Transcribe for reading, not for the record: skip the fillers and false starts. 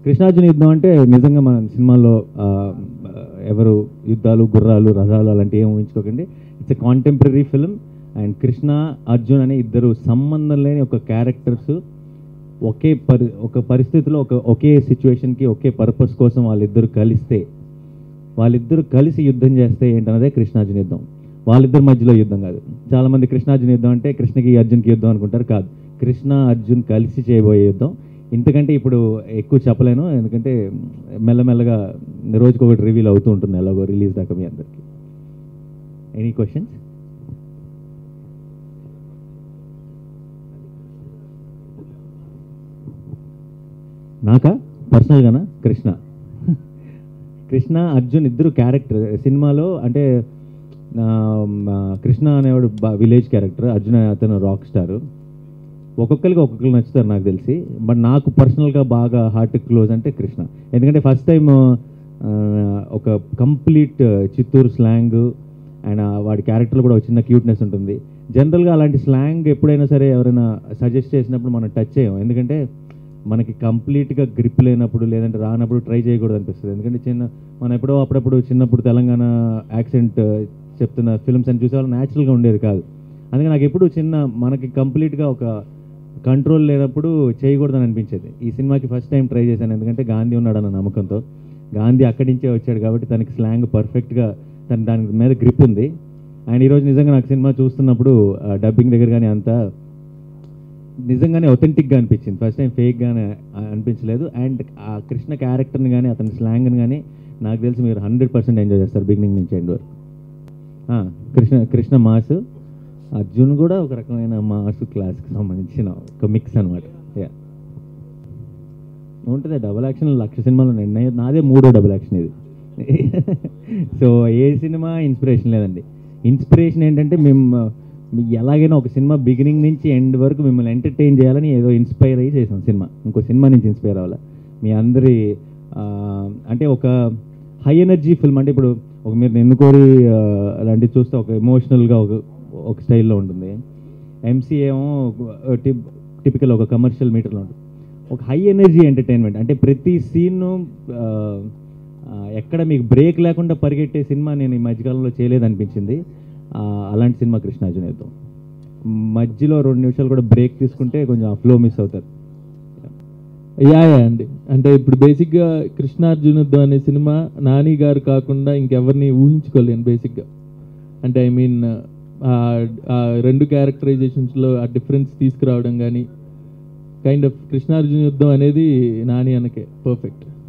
కృష్ణార్జున యుద్ధం అంటే నిజంగా మన సినిమాలో ఎవరు యుద్ధాలు గుర్రాలు రథాలు అలాంటివి ఏం ఊహించుకోకండి. It's a contemporary film. And Krishna Arjun అనే ఇద్దరు సంబంధం లేని ఒక క్యారెక్టర్స్ ఒక పరిస్థితిలో ఒకే సిచ్యువేషన్కి ఒకే పర్పస్ కోసం వాళ్ళిద్దరు కలిసి యుద్ధం చేస్తే ఏంటన్నదే కృష్ణార్జున యుద్ధం. వాళ్ళిద్దరి మధ్యలో యుద్ధం కాదు. చాలామంది కృష్ణార్జున యుద్ధం అంటే కృష్ణకి అర్జున్కి యుద్ధం అనుకుంటారు. కాదు, కృష్ణ అర్జున్ కలిసి చేయబోయే యుద్ధం. ఇంతకంటే ఇప్పుడు ఎక్కువ చెప్పలేను, ఎందుకంటే మెల్లమెల్లగా రోజుకొకటి రివీల్ అవుతూ ఉంటుంది ఎలాగో రిలీజ్ దాకా మీ అందరికి. Any questions? నాకా పర్సనల్గానా? కృష్ణ అర్జున్ ఇద్దరు క్యారెక్టర్ సినిమాలో. అంటే కృష్ణ అనేవాడు విలేజ్ క్యారెక్టర్, అర్జున్ అతను రాక్ స్టార్. ఒక్కొక్కరికి నచ్చుతారు నాకు తెలిసి. బట్ నాకు పర్సనల్గా బాగా హార్ట్ క్లోజ్ అంటే కృష్ణ. ఎందుకంటే ఫస్ట్ టైం ఒక కంప్లీట్ చిత్తూరు స్లాంగ్ అండ్ వాడి క్యారెక్టర్లో కూడా ఒక చిన్న క్యూట్నెస్ ఉంటుంది. జనరల్గా అలాంటి స్లాంగ్ ఎప్పుడైనా సరే ఎవరైనా సజెస్ట్ చేసినప్పుడు మనం టచ్ చేయం. ఎందుకంటే మనకి కంప్లీట్గా గ్రిప్ లేనప్పుడు లేదంటే రానప్పుడు ట్రై చేయకూడదు అనిపిస్తుంది. ఎందుకంటే మనం అప్పుడప్పుడు చిన్నప్పుడు తెలంగాణ యాక్సెంట్ చెప్తున్న ఫిల్మ్స్ అని చూసేవాళ్ళు న్యాచురల్గా ఉండేది కాదు. అందుకే నాకు ఎప్పుడు మనకి కంప్లీట్గా ఒక కంట్రోల్ లేనప్పుడు చేయకూడదని అనిపించేది. ఈ సినిమాకి ఫస్ట్ టైం ట్రై చేశాను, ఎందుకంటే గాంధీ ఉన్నాడన్న నమ్మకంతో. గాంధీ అక్కడి నుంచే వచ్చాడు కాబట్టి తనకి స్లాంగ్ పర్ఫెక్ట్గా దాని మీద గ్రిప్ ఉంది. అండ్ ఈరోజు నిజంగా నాకు సినిమా చూస్తున్నప్పుడు డబ్బింగ్ దగ్గర కానీ అంతా నిజంగానే ఒథెంటిక్గా అనిపించింది. ఫస్ట్ టైం ఫేక్గానే అనిపించలేదు. అండ్ ఆ కృష్ణ క్యారెక్టర్ని కానీ అతని స్లాంగ్ని కానీ నాకు తెలిసి మీరు 100% ఎంజాయ్ చేస్తారు బిగినింగ్ నుంచి ఎండ్ వరకు. కృష్ణ మాస్, అర్జున్ కూడా ఒక రకమైన మాస్ క్లాస్కి సంబంధించిన ఒక మిక్స్ అనమాట. ఉంటుంది డబుల్ యాక్షన్ 1,00,000 సినిమాలు ఉన్నాయి, నాదే 3వ డబుల్ యాక్షన్ ఇది. సో ఏ సినిమా ఇన్స్పిరేషన్ లేదండి. ఇన్స్పిరేషన్ ఏంటంటే మేము ఎలాగైనా ఒక సినిమా బిగినింగ్ నుంచి ఎండ్ వరకు మిమ్మల్ని ఎంటర్టైన్ చేయాలని ఏదో ఇన్స్పైర్ అయ్యి చేసాం సినిమా. ఇంకో సినిమా నుంచి ఇన్స్పైర్ అవ్వాలి. మీ అందరి అంటే ఒక హై ఎనర్జీ ఫిల్మ్. అంటే ఇప్పుడు మీరు ఎన్నుకోరి అలాంటివి చూస్తే ఒక ఎమోషనల్గా ఒక స్టైల్లో ఉంటుంది. ఎంసీ ఏమో టిపికల్ ఒక కమర్షియల్ మీటర్లో ఉంటుంది. ఒక హై ఎనర్జీ ఎంటర్టైన్మెంట్ అంటే ప్రతి సీన్ను ఎక్కడ మీకు బ్రేక్ లేకుండా పరిగెట్టే సినిమా నేను ఈ మధ్యకాలంలో చేయలేదనిపించింది. అలాంటి సినిమా కృష్ణార్జున యుద్ధం. మధ్యలో 2 నిమిషాలు కూడా బ్రేక్ తీసుకుంటే కొంచెం ఆ ఫ్లో మిస్ అవుతారు. అండి అంటే ఇప్పుడు బేసిక్గా కృష్ణార్జున యుద్ధం అనే సినిమా నాని గారు కాకుండా ఇంకెవరిని ఊహించుకోలేను బేసిక్గా. అంటే ఐ మీన్ ఆ 2 క్యారెక్టరైజేషన్స్లో ఆ డిఫరెన్స్ తీసుకురావడం కానీ కైండ్ ఆఫ్ కృష్ణార్జున యుద్ధం అనేది నాని అనకే పర్ఫెక్ట్.